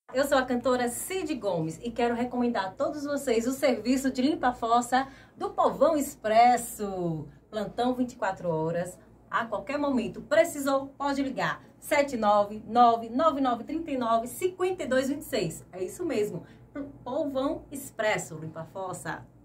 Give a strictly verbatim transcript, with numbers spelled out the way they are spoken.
Eu sou a cantora Cid Gomes e quero recomendar a todos vocês o serviço de limpa-fossa do Povão Expresso. Plantão vinte e quatro horas, a qualquer momento. Precisou? Pode ligar. sete nove nove nove nove três nove cinco dois dois seis. É isso mesmo. Povão Expresso, limpa-fossa.